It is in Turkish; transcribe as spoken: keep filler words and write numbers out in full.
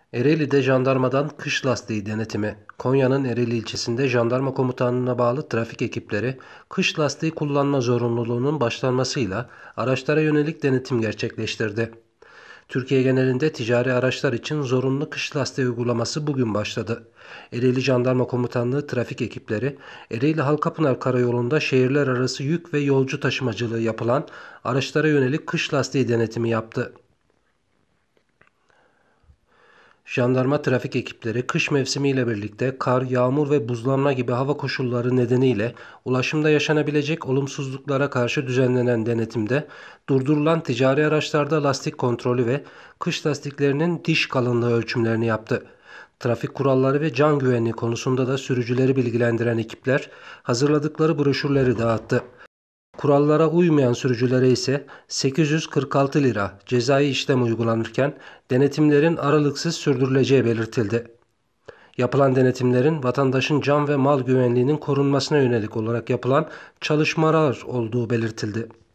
Ereğli'de jandarmadan kış lastiği denetimi. Konya'nın Ereğli ilçesinde jandarma komutanlığına bağlı trafik ekipleri kış lastiği kullanma zorunluluğunun başlanmasıyla araçlara yönelik denetim gerçekleştirdi. Türkiye genelinde ticari araçlar için zorunlu kış lastiği uygulaması bugün başladı. Ereğli Jandarma Komutanlığı trafik ekipleri Ereğli Halkapınar Karayolu'nda şehirler arası yük ve yolcu taşımacılığı yapılan araçlara yönelik kış lastiği denetimi yaptı. Jandarma trafik ekipleri kış mevsimiyle birlikte kar, yağmur ve buzlanma gibi hava koşulları nedeniyle ulaşımda yaşanabilecek olumsuzluklara karşı düzenlenen denetimde durdurulan ticari araçlarda lastik kontrolü ve kış lastiklerinin diş kalınlığı ölçümlerini yaptı. Trafik kuralları ve can güvenliği konusunda da sürücüleri bilgilendiren ekipler hazırladıkları broşürleri dağıttı. Kurallara uymayan sürücülere ise sekiz yüz kırk altı lira cezai işlem uygulanırken denetimlerin aralıksız sürdürüleceği belirtildi. Yapılan denetimlerin vatandaşın can ve mal güvenliğinin korunmasına yönelik olarak yapılan çalışmalar olduğu belirtildi.